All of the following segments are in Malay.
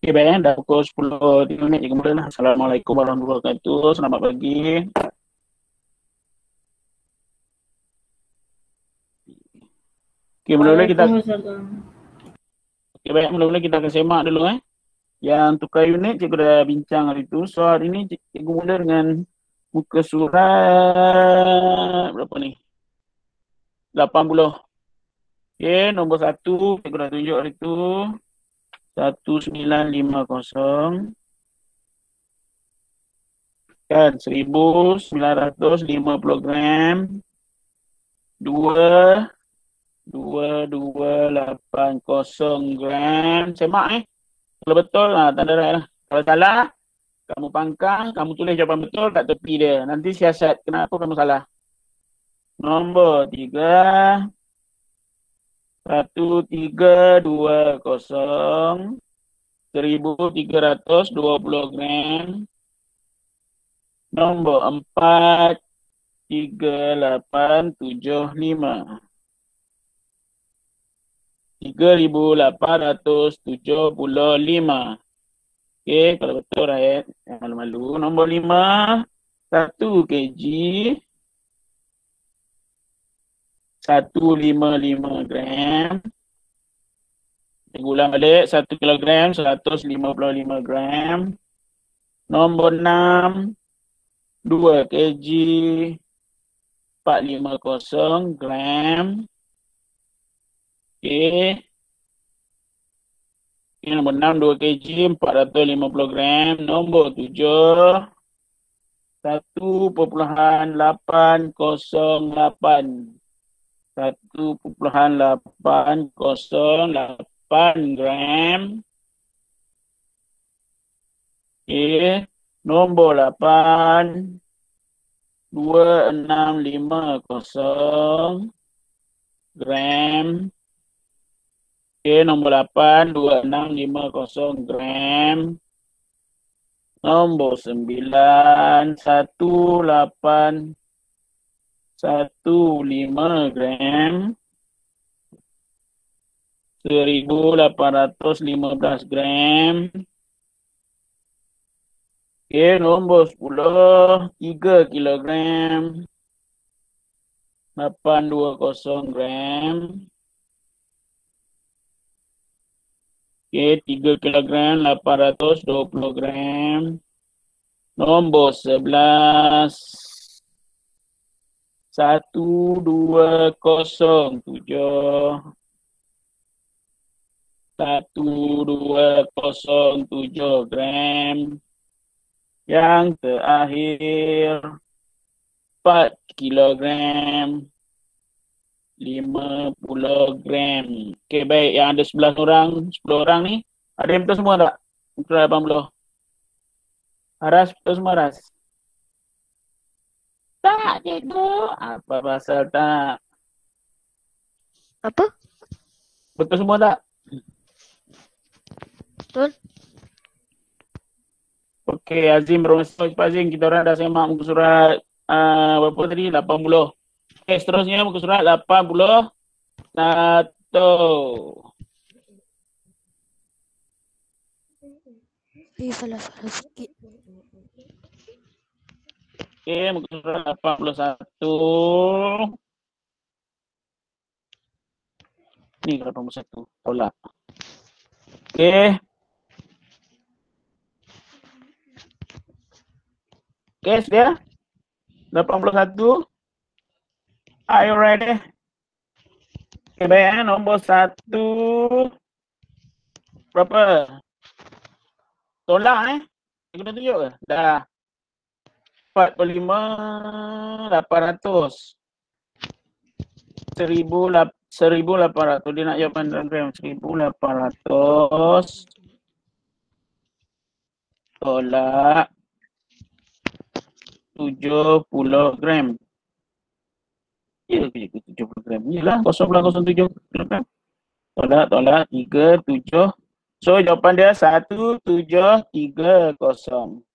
Okay, baik, dah pukul 10 minit je kemudian. Assalamualaikum warahmatullahi wabarakatuh. Selamat pagi. Okay, mula-mula kita mula-mula kita akan semak dulu Yang tukar unit cikgu dah bincang hari tu. So hari ni cikgu mula dengan muka surat berapa ni? 80. Okay, nombor 1 cikgu dah tunjuk hari tu. 1950 kan 1950 gram 2280 gram. Semak kalau betul tanda right lah. Kalau salah kamu pangkang, kamu tulis jawapan betul kat tepi dia. Nanti siasat kenapa kamu salah. Nombor 3 1320 1320 gram. Nombor 4 3875 3875. Okey, kalau betul right, jangan malu-malu. Nombor 5 1 kg 155 gram. Saya ulang balik, 1 kilogram 155 gram. Nombor 6 2 kg 450 gram. Okey. Ini nombor 6 2 kg 450 gram. Nombor 7 1.808 1.808 gram. Okey. Nombor 8 2650 gram. Okey, nombor 8 2650 gram. Nombor 9 1815 gram. 1815 gram. Okey, nombor 10 3 kilogram 820 gram. Okey, 3 kilogram 820 gram. Nombor 11 1207 1207 gram. Yang terakhir 4 kilogram 50 gram. Okey, baik. Yang ada 11 orang, 10 orang ni, ada yang betul semua tak? Betul 80. Aras, betul semua Aras? Tak, cikgu. Apa pasal tak? Apa? Betul semua tak? Betul. Okey, Azim bermasuk Pak Azim. Kita orang dah semak muka surat berapa tadi? 80. Okey, seterusnya muka surat 81. Salah sikit. Okey, muka surat 81. Ni 81. Tolak. Okey. Kes dia 81. Are you ready? Okay, baik nombor 1 berapa? Tolak kita tunjuk ke? Dah 45,800 1,800 dia nak jawapan dalam gram 1,800 tolak 70 gram. Ya ke 70 gram? Yalah 0,07 kilogram. Tolak 37. So jawapan dia 1730.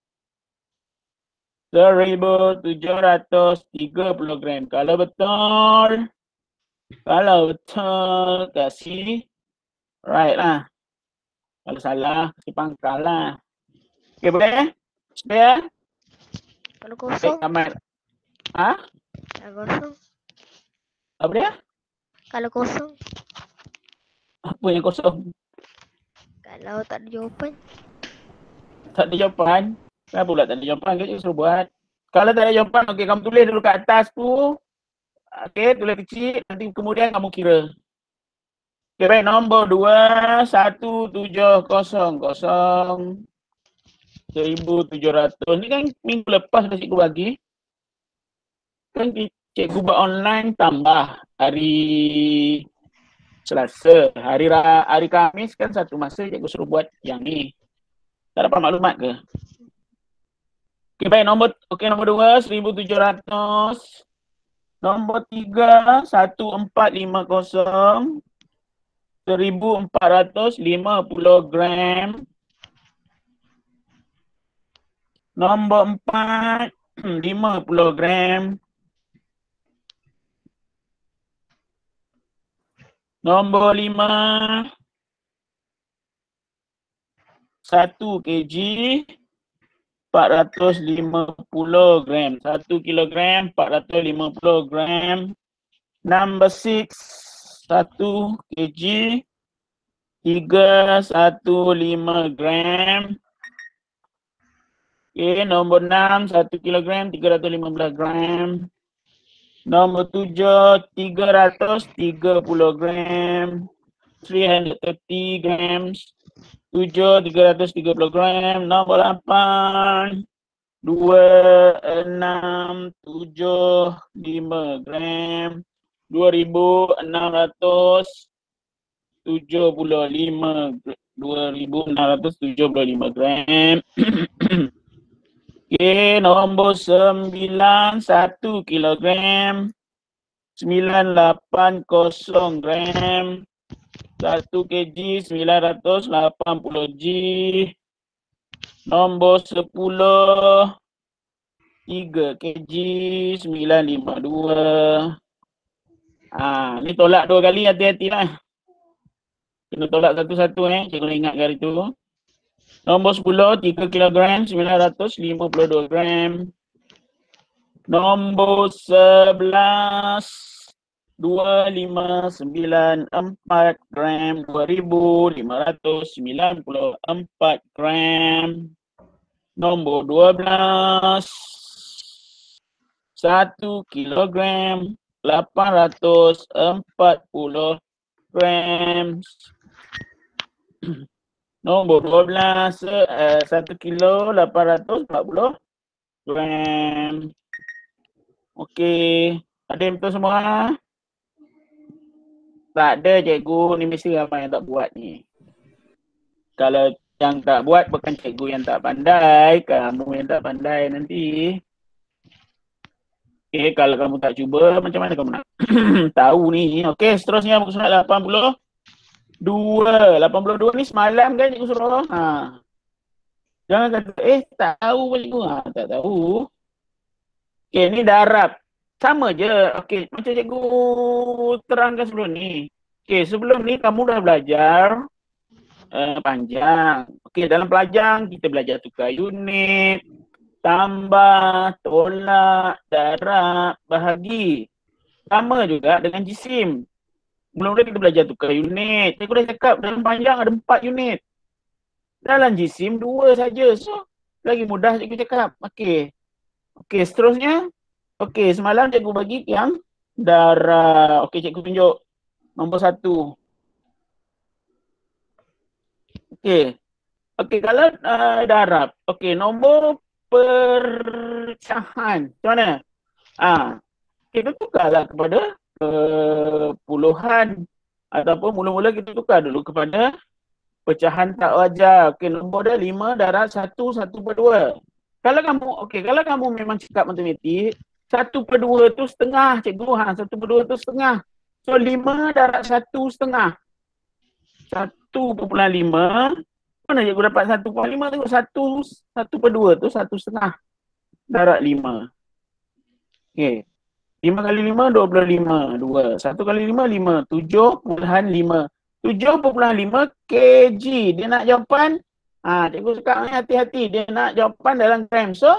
1,730 gram. Kalau betul kasih right lah. Kalau salah, kasi pangkal lah. Okay, boleh? Boleh? Kalau Baik, kosong, Kamal. Ha? kalau kosong, Apa dia? kalau kosong, Apa yang kosong? kalau tak ada jawapan, Tak ada jawapan. Kenapa pula tak ada jawapan? Kita suruh buat. Kalau tak ada jawapan, okey, kamu tulis dulu kat atas tu. Okey, tulis kecil. Nanti kemudian kamu kira. Okey, baik. Nombor 21700 Ni kan minggu lepas dah cikgu bagi. Kan cikgu buat online tambah hari Selasa. Hari Khamis kan satu masa cikgu suruh buat yang ni. Tak dapat maklumat ke? Okey, baik. Nombor 2, 1700. Nombor 3, 1450. 1450 gram. Nombor 4, 50 gram. Nombor 5, 1 kg, 450 gram. 1 kilogram, 450 gram. Number 6, 1 kg, 315 gram. Okay, nombor 6, 1 kilogram, 315 gram. Nombor 7, 330 gram. 330 grams. 7, 330 gram. Nombor 8, 2, 6, 7, 5 gram. 2675 gram. Okay, nombor 9, 1 kilogram. 980 gram. 1 kg, 980 G. Nombor 10, 3 kg, 952. Ni tolak 2 kali, hati-hatilah. Kena tolak satu-satu cikgu nak ingatkan hari tu. Nombor 10, 3 kg, 952 gram. Nombor 11, 2594 gram. 2594 gram. Nombor 12, 1 kilogram, 840 gram. Nombor 12, 1 kilo 840 gram. Okey, ada yang betul semua? Tak ada cikgu, ni mesti ramai yang tak buat ni. Kalau yang tak buat bukan cikgu yang tak pandai, kamu yang tak pandai nanti. Okey, kalau kamu tak cuba, macam mana kamu nak tahu ni? Okey, seterusnya muka surat 82. 82 ni semalam kan cikgu suruh? Jangan kata, tak tahu pun cikgu. Tak tahu. Okey, ni darab. Sama je. Okey, macam cikgu terangkan sebelum ni. Okey, sebelum ni kamu dah belajar panjang. Okey, dalam pelajang kita belajar tukar unit, tambah, tolak, darab, bahagi. Sama juga dengan jisim. Mula-mula kita belajar tukar unit. Cikgu dah cakap dalam panjang ada 4 unit. Dalam jisim 2 saja. So, lagi mudah cikgu cakap. Okey. Okey, seterusnya. Okey, semalam cikgu bagi yang darab. Okey, cikgu tunjuk. Nombor 1. Okey. Okey, kalau darab. Okey, nombor pecahan. Macam mana? Kita tukarlah kepada puluhan. Ataupun mula-mula kita tukar dulu kepada pecahan tak wajar. Okey, nombor dia 5 darab 1, 1/2. Kalau kamu memang cakap matematik, 1/2 tu setengah cikgu. 1/2 tu setengah. So 5 darab 1 setengah. 1.5. Mana cikgu dapat 1.5 tu? 1/2 tu 1 setengah darab 5. Okey. 5 kali 5, 25. 2. 1 kali 5, 5. 7.5. 7.5 kg. Dia nak jawapan. Cikgu cakap ni hati-hati. Dia nak jawapan dalam gram. So,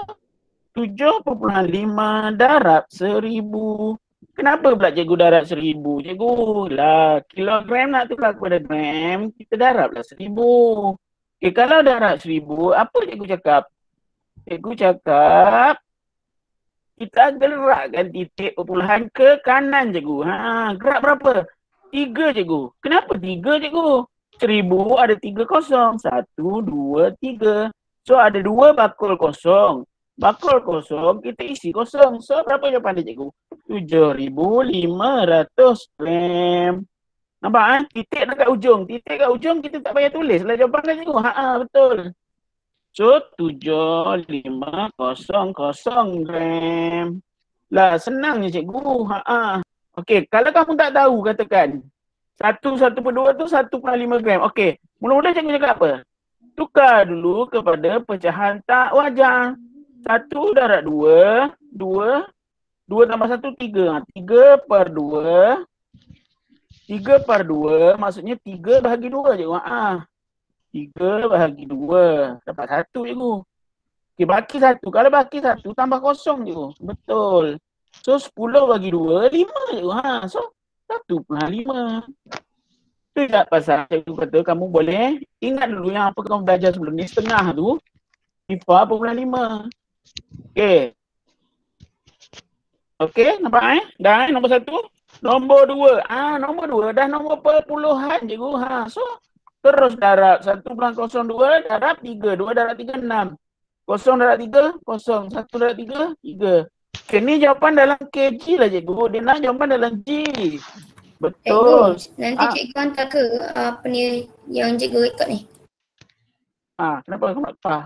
7.5 darab 1000. Kenapa pula cikgu darab 1000? Cikgu lah, kilogram nak tukar kepada gram, kita darablah 1000. Okay, kalau darab 1000, apa cikgu cakap? Cikgu cakap, kita gerakkan titik perpuluhan ke kanan cikgu. Gerak berapa? 3 cikgu. Kenapa 3 cikgu? 1000 ada 3 kosong. 1, 2, 3. So ada 2 bakul kosong. Bakul kosong, kita isi kosong. So berapa jawapan dia cikgu? 7,500 gram. Nampak titik dekat ujung. Titik kat ujung kita tak payah tulis lah jawapan kan cikgu. Betul. So 7,500 gram. Lah senangnya cikgu. Okey, kalau kamu tak tahu katakan 1/2 tu 1,5 gram. Okey, mula-mula cikgu cakap apa? Tukar dulu kepada pecahan tak wajar. 1 darab 2, 2 tambah 1, 3. 3/2. 3/2 maksudnya 3 bahagi 2 cikgu. 3 bahagi 2. Dapat 1 cikgu. Okey, baki 1. Kalau baki 1 tambah kosong cikgu. Betul. So 10 bagi 2, 5 cikgu. So 1,5. Itu tak pasal cikgu kata kamu boleh ingat dulu yang apa kamu belajar sebelum ni. Setengah tu 5.5. Okey. Okey, nampak Dah nombor 1. Nombor 2. Nombor 2 dah nombor perpuluhan cikgu. So terus darab 1.02 darab 3. 2 darab 3 6. 0 darab 3 0. 1 darab 3 3. Okey, ni jawapan dalam kg lah cikgu. Dia nak jawapan dalam G. Betul. Nanti cikgu hantar ke apa ni yang cikgu rekod ni? Kenapa kamu nak apa?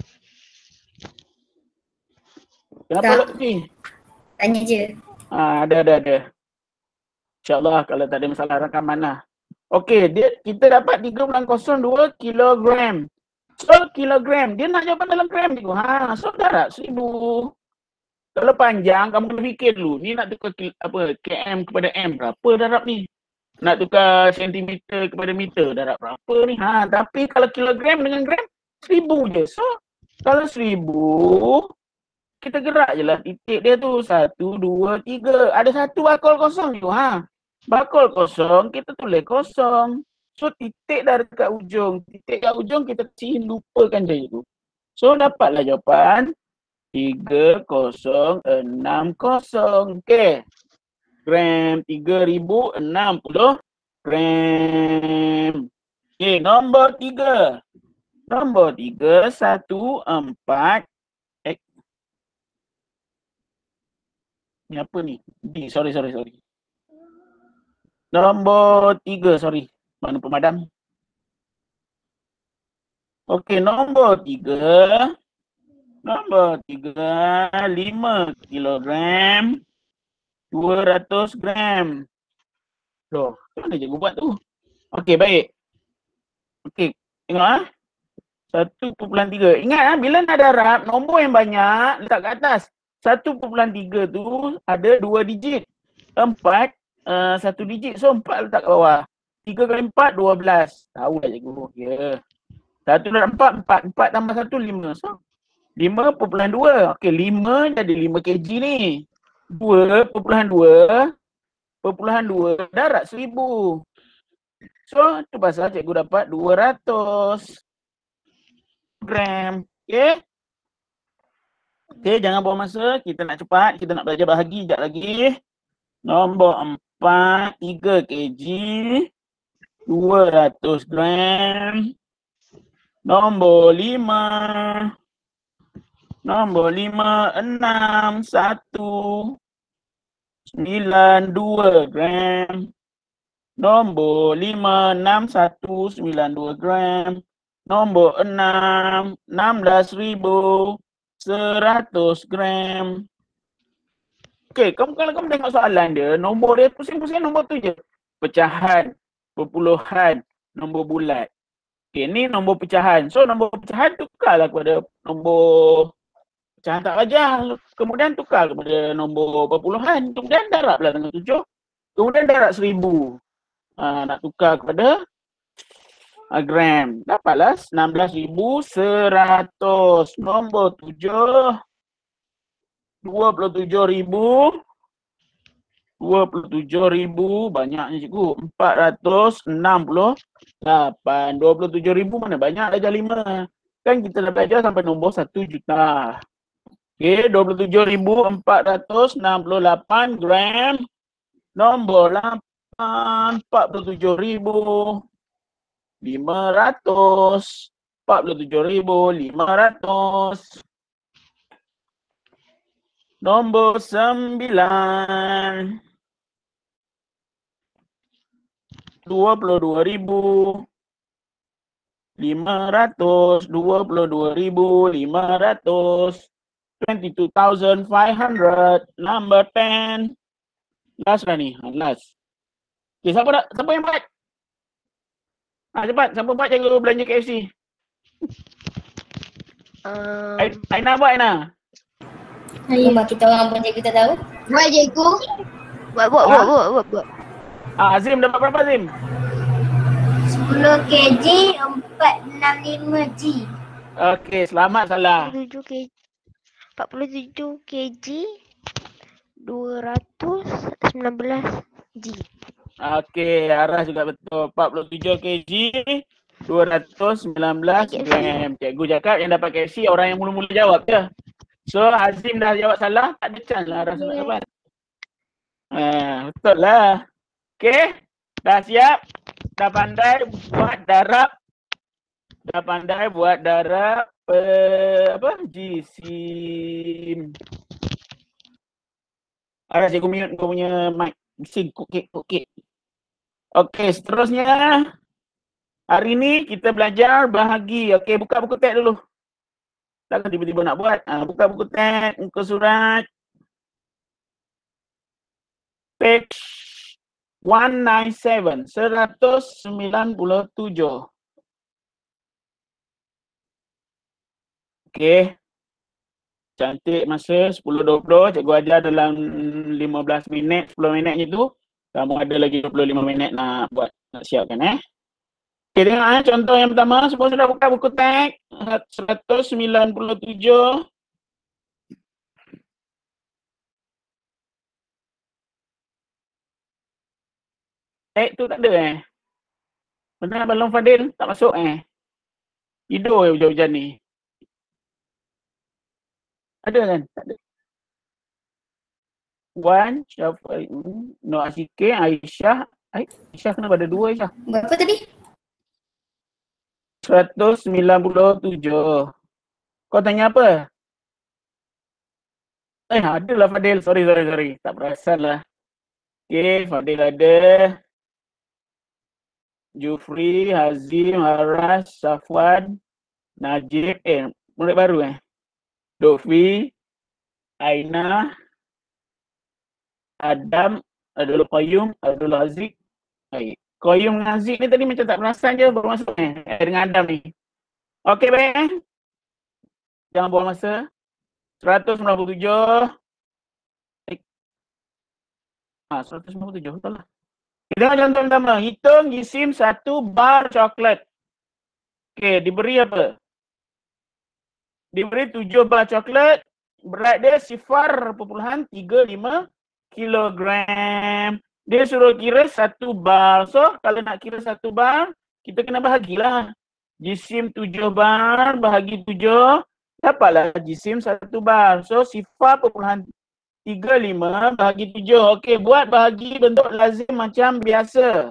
Kenapa Tak. Lok ni? Tanya je. Ada. InsyaAllah kalau tak ada masalah rakaman lah. Okey, kita dapat 3.02 kilogram. So kilogram, dia nak jawapan dalam gram cikgu. So darab 1000. Kalau panjang, kamu kena fikir dulu. Ni nak tukar km kepada m, berapa darab ni? Nak tukar sentimeter kepada meter, darab berapa ni? Tapi kalau kilogram dengan gram, 1000 je. So kalau 1000, kita gerak je lah titik dia tu. 1, 2, 3. Ada 1 bakul kosong tu. Bakul kosong, kita tulis kosong. So titik dah dekat ujung. Titik kat ujung kita lupakan je tu. So dapatlah jawapan 3060. Okey. Gram 3060 gram. Okey, nombor 3. Nombor 3 14. Ni apa ni? Sorry. Nombor 3, sorry. Mana pemadam? Okey, nombor 3. Nombor 3, 5 kilogram, 200 gram. Loh, mana cikgu buat tu? Okey, baik. Okey, tengok 1.3. Ingat bila nak darab, nombor yang banyak letak kat atas. 1.3 tu ada 2 digit. 4, 1 digit. So 4 letak kat bawah. 3 kali 4, 12. Tahu lah cikgu. Ya. 1 darab 4, 4. 4 tambah 1, 5. So 5.2. Okey, 5 jadi 5 kg ni. 2.2 darab 1000. So, tu pasal cikgu dapat 200 gram. Okey. Okey, jangan buang masa. Kita nak cepat. Kita nak belajar bahagi sekejap lagi. Nombor 4, 3 kg. 200 gram. Nombor 5. Nombor 5, 6, 1, 92 gram. Nombor 5, 6, 1, 92 gram. Nombor 6, 16,100 gram. Okey, kalau kamu tengok soalan dia, nombor dia pusing-pusing nombor tu je. Pecahan, perpuluhan, nombor bulat. Okey, ni nombor pecahan. So nombor pecahan tukarlah kepada nombor pecahan tak wajar. Kemudian tukar kepada nombor perpuluhan. Kemudian darablah dengan 7. Kemudian darab 1000. Nak tukar kepada gram. Dapatlah 16,100. Nombor 7. 27,000. 27,000. Banyaknya cikgu. 468. 27,000 mana banyak darjah 5. Kan kita dah belajar sampai nombor 1 juta. Okey, 27,468 gram. Nombor 8, 47,500. 47,500. Nombor 9, 22,500. 22,500. 22,500. Number 10. Last lah ni. Last. Okay, siapa yang buat? Cepat. Siapa buat jaga belanja KFC? Aina buat, Aina. Rumah kita orang pun cikgu tak tahu. Buat cikgu. Buat. Azim dapat berapa, Azim? 10 kg 465 G. Okey, selamat salah. 47 kg 219 G. Okey, Aras juga betul. 47 kg 219 gram. Cikgu cakap yang dapat KFC orang yang mula-mula jawab je. So Azim dah jawab salah, tak ada chance lah Aras nak dapat. Betul lah. Okey, dah siap? Dah pandai buat darab? Dah pandai buat darab jisim. Aras, cikgu mute kau punya mic. Bising kukik. Okey, seterusnya. Hari ni kita belajar bahagi. Okey, buka buku teks dulu. Takkan tiba-tiba nak buat. Buka buku teks, muka surat. Page 197. 197. Okey. Cantik masa 10-20. Cikgu ajar dalam 15 minit, 10 minit je tu. Kamu ada lagi 25 minit nak buat, nak siapkan Okey, tengok contoh yang pertama. Semua sudah buka buku teks 197. Teks tu tak ada Benar Balong Fadil tak masuk Tidur hujan-hujan ni. Ada kan? Tak ada. Wan, Syafiq, Nur Asyike, Aisyah. Aisyah kenapa ada 2 Aisyah? Berapa tadi? 197. Kau tanya apa? Adalah Fadil. Sorry. Tak perasan lah. Okay, Fadil ada. Jufri, Hazim, Haras, Safwan, Najib. Murid baru Dofi, Aina, Adam, Abdul Qayyum, Abdul Aziz. Qayyum dengan Aziz ni tadi macam tak perasan je baru masuk dengan Adam ni. Okey baik Jangan buang masa. 197. 197 betul lah. Kita tengok contoh pertama. Hitung jisim 1 bar coklat. Okey, diberi apa? Diberi 7 bar coklat. Berat dia 0.35 kilogram. Dia suruh kira 1 bar. So, kalau nak kira 1 bar, kita kena bahagilah. Jisim 7 bar bahagi 7. Dapatlah jisim 1 bar. So, 0.35 bahagi 7. Okey, buat bahagi bentuk lazim macam biasa.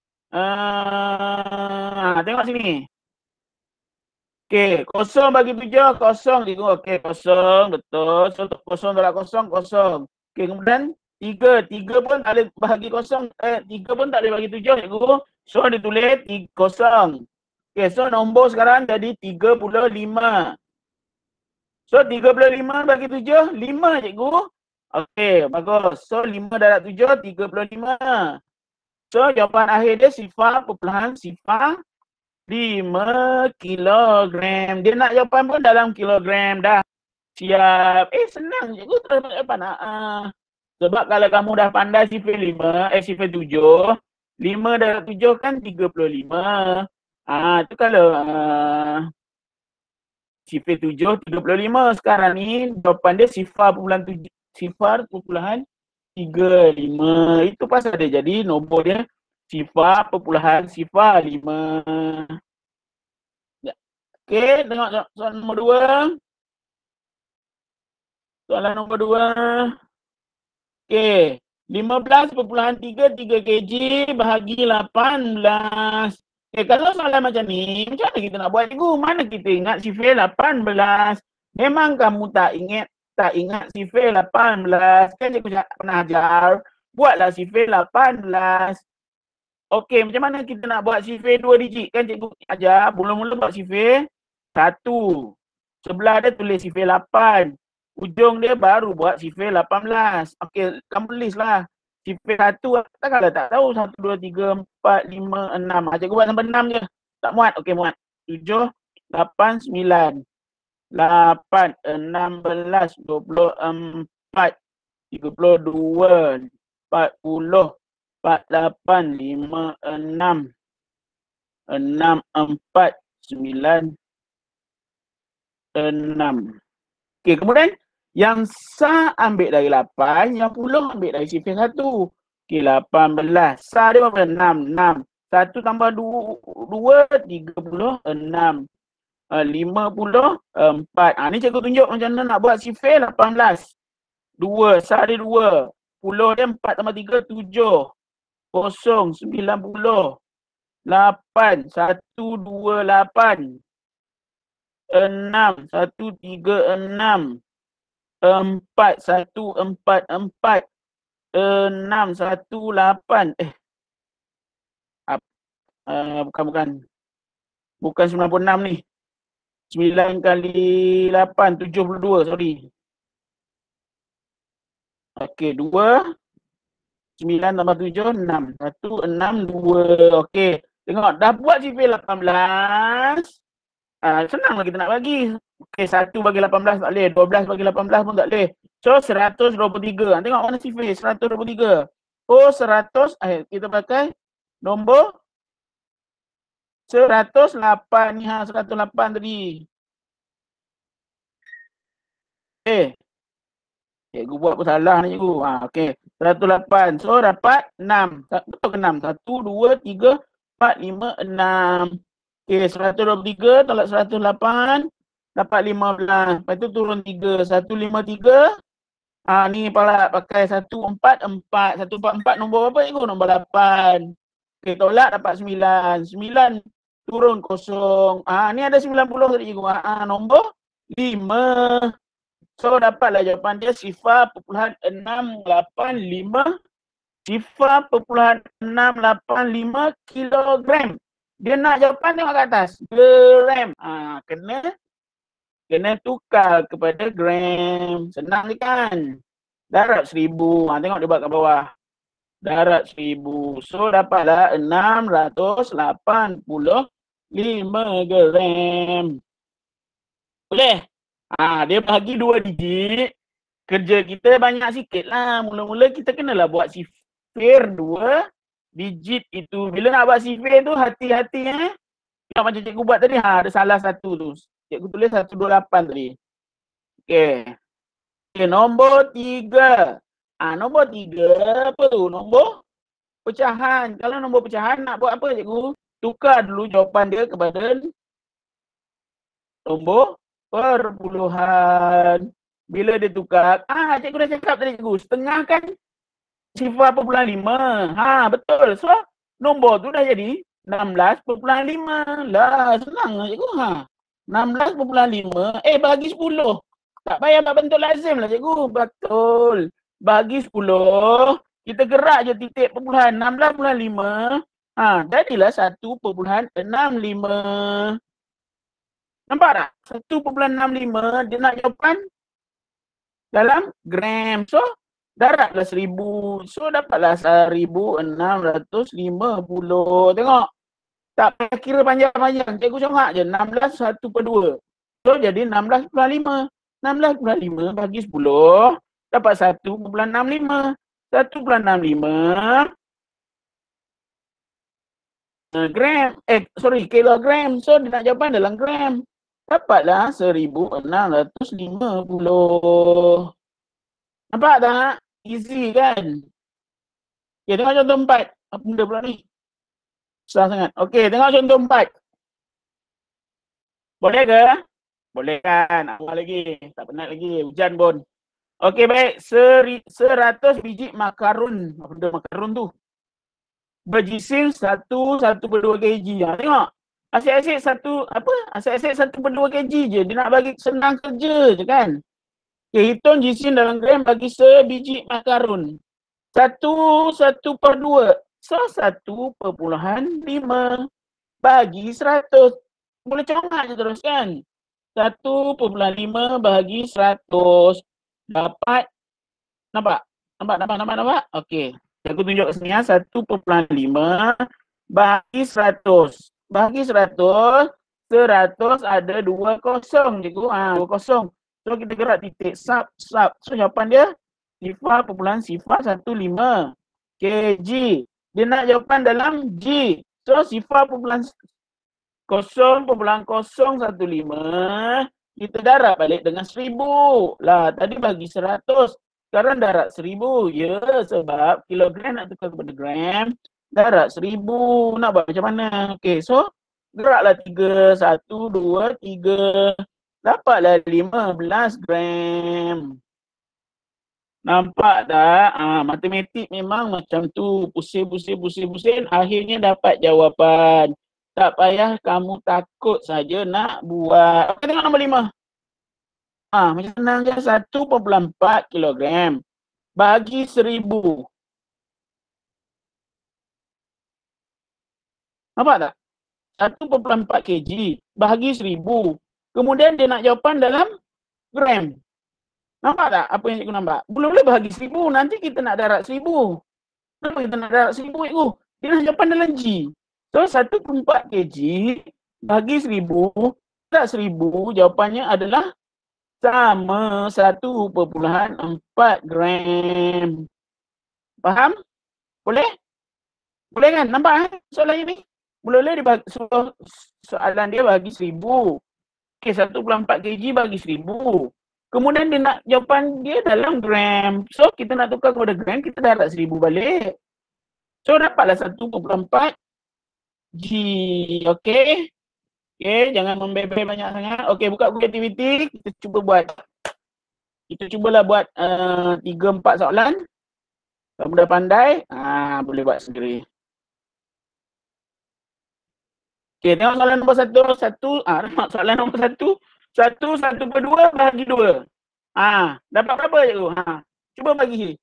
Tengok sini. Okey, 0 bagi 7, 0. Okey, 0. Betul. So, 0 tolak 0, 0. Okey, kemudian 3 pun tak boleh bahagi 0. 3 pun tak boleh bagi 7, cikgu. So, ditulis 0. Okey, so nombor sekarang jadi 35. So, 35 bagi 7, 5, cikgu. Okey, bagus. So, 5 darab 7, 35. So, jawapan akhir dia 0.05 kilogram. Dia nak jawapan pun dalam kilogram dah. Siap. Senang cikgu terus nak jawapan. Sebab kalau kamu dah pandai sifar 5, sifar 7, 5 darab 7 kan 35. Itu kalau sifar 7, 35. Sekarang ni jawapan dia sifar perpuluhan 7, sifar perpuluhan 35. Itu pasal dia jadi nombor dia sifar perpuluhan sifar 5. Okey, tengok soalan nombor 2. Soalan nombor 2. Okey, 15.33 kg bahagi 18. Okey, kalau soalan macam ni, macam mana kita nak buat cikgu? Mana kita ingat sifar 18? Memang kamu tak ingat sifar 18. Kan cikgu pernah ajar, buatlah sifar 18. Okey, macam mana kita nak buat sifar 2 digit? Kan cikgu ajar, mula-mula buat sifar 1. Sebelah dia tulis sifar 8. Ujung dia baru buat sifar 18. Okey, kamu tulislah. Sifar 1, takkanlah tak tahu. 1, 2, 3, 4, 5, 6. Cikgu buat sampai 6 je. Tak muat? Okey, muat. 7, 8, 9. 8, 16, 24, 32, 40, 48, 5, 6, 4, 9, 6. Okey, kemudian yang sah ambil dari 8, yang puluh ambil dari sifar 1. Okey, 18. Sah dia berapa? 6. 1 tambah 2, 36. 54. Ni cikgu tunjuk macam mana nak buat sifar 18. 2, sah dia 2. Puluh dia 4 tambah 3, 7. 0, 90. 8, 1, 2, 8. 6, 1, 3, 6. 4, 1, 4, 4. 6, 1, 8. Bukan 96 ni. 9 kali 8, 72. Sorry. Okey, 2. 9 tambah 7, 6. 1, 6, 2. Okey. Tengok, dah buat sifar 18. Senanglah kita nak bagi. Okey, 1 bagi 18 tak boleh. 12 bagi 18 pun tak boleh. So, 123. Tengok mana sifar 123. Oh, 100. Kita pakai nombor 108 ni. 108 tadi. Cikgu buat pun salah ni cikgu. Okey. 108. So, dapat 6. Betul ke 6? 1, 2, 3, 4, 5, 6. Okey, 123 tolak 108. Dapat 15. Lepas tu turun 3. 153. Ni pula pakai 144. 144 nombor apa cikgu? Nombor 8. Okey, tolak dapat 9. 9 turun 0. Ni ada 90 tadi cikgu. Nombor 5. So, dapatlah jawapan dia sifar perpuluhan 685. Sifar perpuluhan 685 kilogram. Dia nak jawapan tengok kat atas. Gram. Kena tukar kepada gram. Senang ni kan. Darab 1000. Tengok dia buat kat bawah. Darab 1000. So, dapatlah 685 gram. Boleh? Dia bagi 2 digit. Kerja kita banyak sikit lah. Mula-mula kita kenalah buat sifar 2 digit itu. Bila nak buat sifar tu hati-hati Tengok macam cikgu buat tadi. Ada salah satu tu. Cikgu tulis 128 tadi. Okey. Nombor 3. Nombor 3 apa tu? Nombor pecahan. Kalau nombor pecahan nak buat apa cikgu? Tukar dulu jawapan dia kepada nombor perpuluhan. Bila dia tukar, cikgu dah cakap tadi cikgu, setengah kan sifar perpuluhan 5. Betul. So, nombor tu dah jadi 16.5. Lah, senang lah cikgu. 16.5. Bagi 10. Tak payah buat bentuk lazim lah cikgu. Betul. Bagi 10. Kita gerak je titik perpuluhan 16.5. Jadilah 1.65. Nampak tak? 1.65 dia nak jawapan dalam gram. So, darablah 1000. So, dapatlah 1650. Tengok. Tak payah kira panjang-panjang. Cikgu corak je. 16 1/2. So, jadi 16.5. 16.5 bagi 10. Dapat 1.65. 1.65 gram. Kilogram. So dia nak jawapan dalam gram. Dapatlah 1650. Nampak tak? Easy kan? Okay, tengok contoh 4. Apa benda pula ni? Susah sangat. Okay, tengok contoh 4. Boleh ke? Boleh kan? Awal lagi. Tak penat lagi. Hujan pun. Okey, baik. 100 biji makarun. Apa benda makarun tu? Berjisim 1/2 kg. Tengok. Asyik-asyik 1/2 kg je. Dia nak bagi senang kerja je kan? Okay, hitung jisim dalam gram bagi sebiji makarun. 1/2. So, 1/5 bagi 100. Boleh congak je terus kan? 1/5 bagi 100. Dapat. Nampak? Okey. Aku tunjuk kat sini ya. 1/5 bagi 100. Bagi 100. 100 ada 2 kosong cikgu. 2 kosong. So kita gerak titik sub. So jawapan dia 0.15 kg. Dia nak jawapan dalam G. So 0.015 kita darab balik dengan 1000. Lah tadi bagi 100. Sekarang darab 1000. Ya, sebab kilogram nak tukar kepada gram. Darab 1000. Nak buat macam mana? Okey, so geraklah 3. 1, 2, 3. Dapatlah 15 gram. Nampak tak? Matematik memang macam tu. Pusing. Akhirnya dapat jawapan. Tak payah kamu takut saja nak buat. Okey, tengok nombor 5. Macam senang je. 1.4 kilogram bagi 1000. Nampak tak? 1.4 kg bagi 1000. Kemudian dia nak jawapan dalam gram. Nampak tak apa yang cikgu nampak? Boleh bagi 1000. Nanti kita nak darab 1000. Kenapa kita nak darab 1000 cikgu? Dia nak jawapan dalam G. So 1.4 kg bagi 1000. Darab 1000 jawapannya adalah sama 1.4 gram. Faham? Boleh? Boleh kan? Nampak soalan ini? Boleh dibagi, soalan dia bagi 1000. Okey, 1.4 kg bagi 1000. Kemudian dia nak jawapan dia dalam gram. So kita nak tukar kepada gram, kita darab 1000 balik. So dapatlah 1.4 G. Okey. Okey, jangan membebel banyak sangat. Okey, buka buku aktiviti. Kita cuba buat. Kita cubalah buat 3-4 soalan. Kamu dah pandai, boleh buat sendiri. Okey, tengok soalan nombor 1. Nampak soalan nombor 1. 1/2 bahagi 2. Dapat berapa cikgu? Cuba bagi.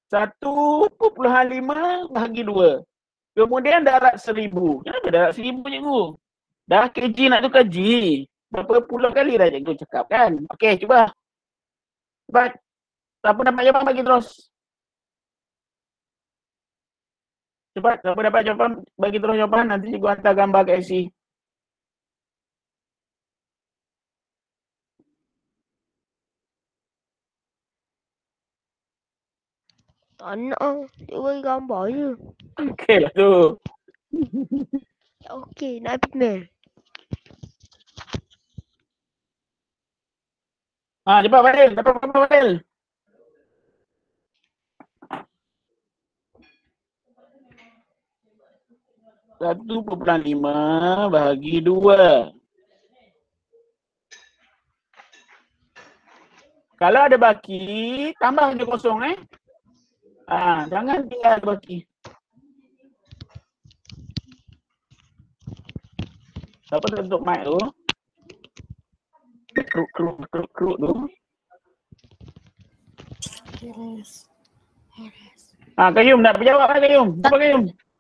1.5 bahagi 2. Kemudian darab 1000. Kenapa darab 1000 cikgu? Dah kg nak tukar G. Berapa puluh kali dah cikgu cakap kan? Okey, cuba. Cepat. Siapa dapat jawapan bagi terus. Cepat, siapa dapat jawapan bagi terus jawapan. Nanti cikgu hantar gambar ke IC. Tak nak. Dia bagi gambar je. Okey lah tu. Okey, nak email. Cepat Fadil. Dapat berapa Fadil? Satu 1.5 bahagi 2. Kalau ada baki, tambah je kosong jangan tinggal ada baki. Siapa tutup mic tu? Kruk tu. Kayum nak berjawab kan Kayum? Siapa Kayum?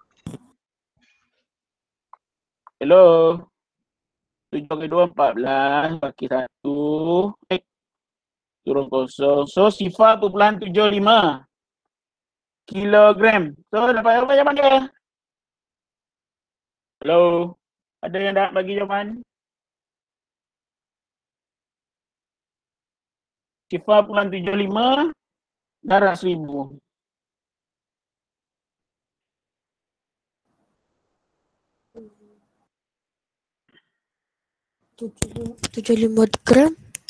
Hello. 7 ke 2, 14. Baki 1. Turun kosong. So sifar 0.75 kilogram. So dapat apa jawapan dia? Hello. Ada yang nak bagi jawapan? Sifar 0.75 darab 1000. 75 gram.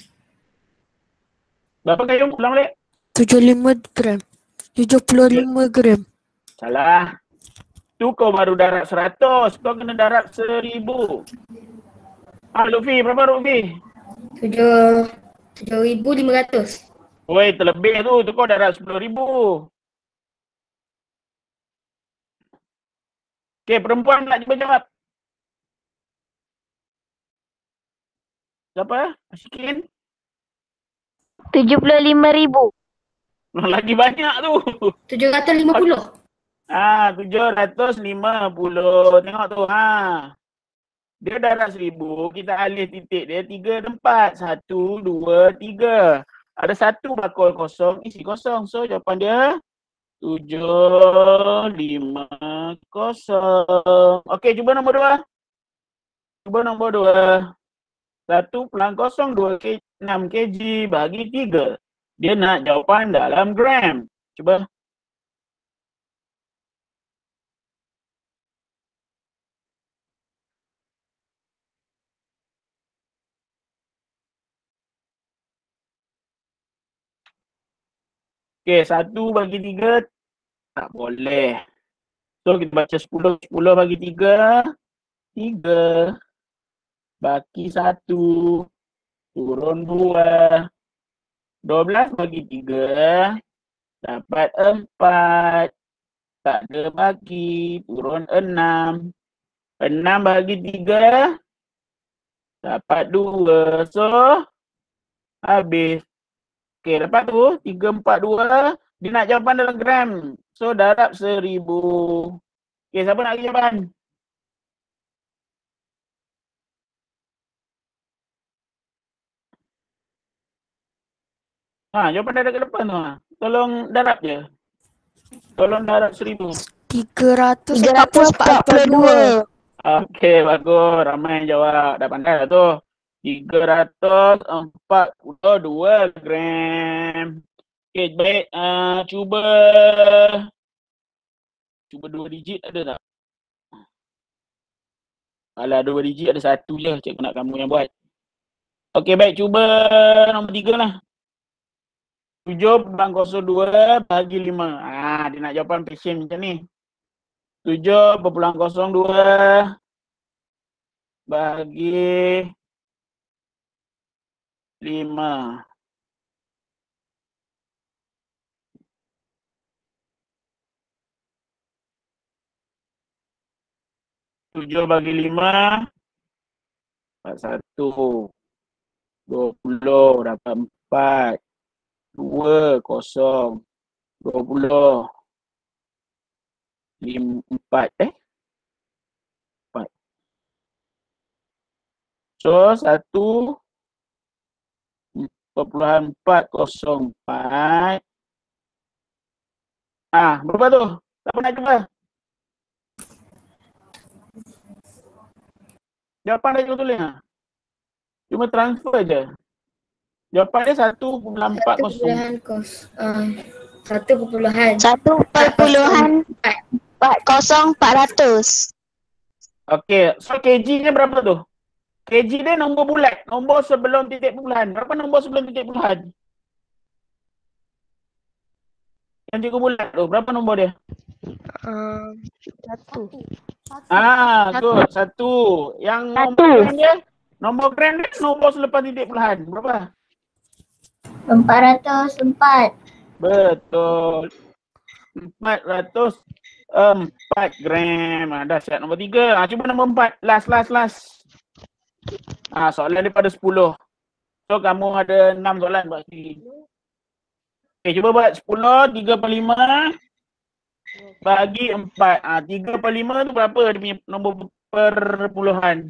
Berapa Kayum? Ulang balik. 75 gram. 75 gram. Salah. Tu kau baru darab 100. Kau kena darab 1000. Lutfi, berapa Lutfi? 7,500. Woi, terlebih tu. Tu kau darab 10,000. Okey, perempuan nak cuba jawab. Siapa? Asyikin? 75,000. Lagi banyak tu. 750. 750. Tengok tu. Dia darab 1000. Kita alih titik dia 3 dan 4. 1, 2, 3. Ada satu bakul kosong, isi kosong. So jawapan dia 750. Okey, cuba nombor 2. Cuba nombor 2. 1,02 6 kg bagi 3. Dia nak jawapan dalam gram. Cuba. Okey, 1 bagi 3 tak boleh. So kita baca 10. 10 bagi 3. 3 bagi 1. Turun 2. 12 bagi 3. Dapat 4. Tak ada bagi. Turun 6. 6 bagi 3. Dapat 2. So habis. Okey, lepas tu 342. Dia nak jawapan dalam gram. So darab 1000. Okey, siapa nak bagi jawapan? Jawapan darab ke depan tu. Tolong darab je. Tolong darab 1000. 342. Okey, bagus. Ramai yang jawab. Dah pandai lah tu. 342 gram. Okey, baik. Cuba 2 digit ada tak? Alah, 2 digit ada satu je. Cikgu nak kamu yang buat. Okey, baik. Cuba nombor 3 lah. 7,02 bagi 5. Dia nak jawapan passion macam ni. 7,02 bagi 5. Tujuh bagi 5. Dapat 1. 20. Dapat 4. 2, 0. 20. 4. 4. So 1,404. Berapa tu? Siapa nak cuba? Jawapan dah cikgu tulis. Cuma transfer je. Jawapan dia 1,40. 1,404,400. Okey, so kg nya berapa tu? Kg dia nombor bulat, nombor sebelum titik puluhan. Berapa nombor sebelum titik puluhan? Yang cikgu bulat tu, berapa nombor dia? 1. Good, 1. Yang nombor gram dia nombor selepas titik puluhan. Berapa? 404. Betul. 404 gram. Dah siap nombor 3. Cuba nombor 4. Last. Soalan daripada 10. So kamu ada 6 soalan buat sendiri. Okay, cuba buat 10, 3/5 bagi 4. 3/5 tu berapa dia punya nombor perpuluhan?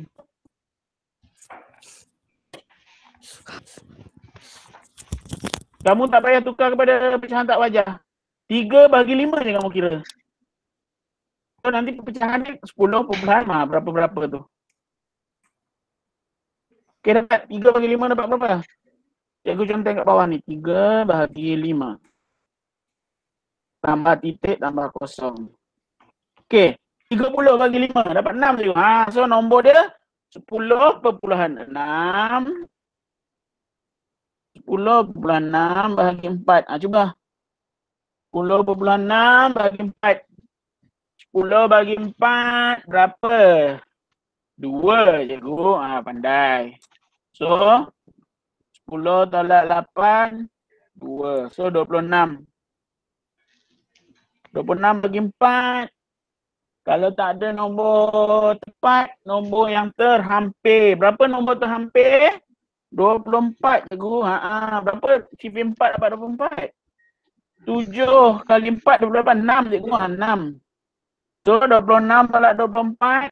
Kamu tak payah tukar kepada pecahan tak wajah. 3 bagi 5 je kamu kira. So nanti pecahan dia 10 berapa tu. Okay, dapat 3 bagi 5 dapat berapa? Cikgu contoh kat bawah ni. 3 bagi 5. Tambah titik, tambah kosong. Okay, 30 bagi 5 dapat 6 je. So nombor dia 10,6 bahagi 4. Cuba. 10,6 bahagi 4. 10 bagi 4 berapa? 2 cikgu. Pandai. So 10 tolak 8 2. So 26. 26 bagi 4. Kalau tak ada nombor tepat, nombor yang terhampir. Berapa nombor terhampir? 24 cikgu. Berapa sifar 4 dapat 24? 7 kali 4 28. 6 cikgu. 6. So 26 tolak 24.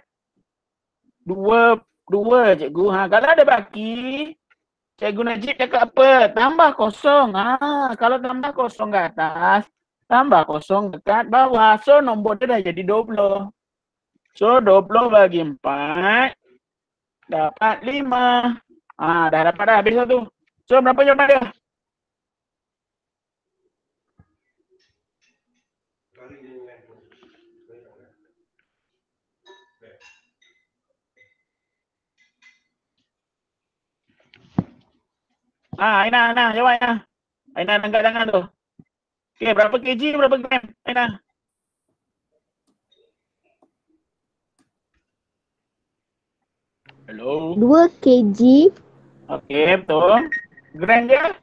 2 cikgu. Kalau ada baki, Cikgu Najib cakap apa? Tambah kosong. Kalau tambah kosong ke atas, tambah kosong dekat bawah. So nombor dia dah jadi 20. So 20 bagi 4 dapat 5. Dah dapat dah habis satu. So berapa jawapan dia? Aina jawab Aina. Aina angkat tangan tu. Okey, berapa kg, berapa gram? Aina. Hello. 2 kg Okey, betul. Gram dia?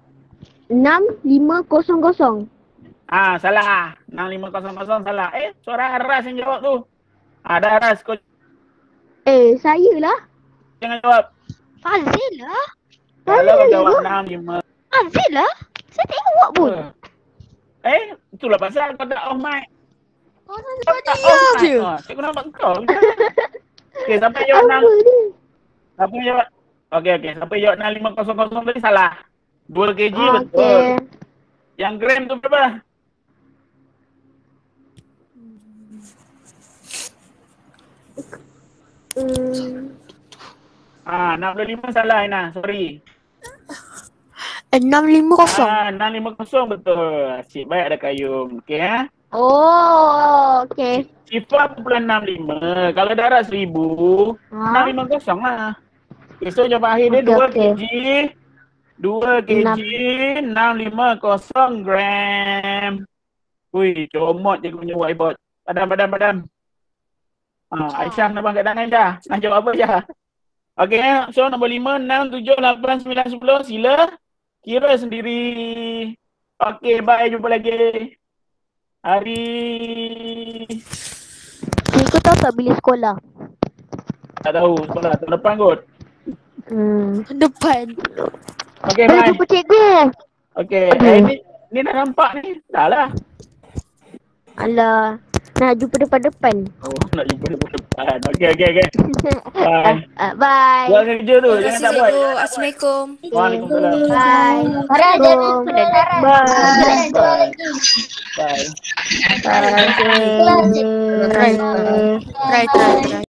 6500. Salah. 6500 salah. Suara Aras yang jawab tu. Ada Aras, kau Saya lah. jangan jawab. Fazil lah. Kalau kau jawab 65. Fazil lah. Saya tengok pun. Itulah pasal kau tak off mic. Kau Kau tak off mic. Cikgu nampak kau. Okey, sampai jawab 6. Siapa jawab? Okey. Sampai jawab 6500 tadi salah. 2 kg betul. Yang gram tu berapa? Hmm. 65 salah Aina. Sorry. 650. 650 betul. Asyik baik ada kayum. Okey Okey. Sifar 65. Kalau darat 1000, 650 lah. So jawapan akhir dia 2 kg. 2 kg 650 gram. Ui, comot je punya whiteboard. Padam. Aisyah nak angkat tangan Aisyah. Nak jawab apa Aisyah? Okey, so nombor 5, 6, 7, 8, 9, 10. Sila kira sendiri. Okey, bye. Jumpa lagi. Hari Cikgu tahu tak bila sekolah? tak tahu. Sekolah tahun depan kot. Depan. Okey, bye. Jumpa cikgu. Okey, ni dah nampak ni. Dah lah. Alah. Nak jumpa depan-depan. Nak jumpa depan. Okey. Bye. Bye. Buat kerja tu. Jangan tak buat. Assalamualaikum. Waalaikumsalam. Bye. Farah jangan penasaran. Bye. Bye. Bye. Try.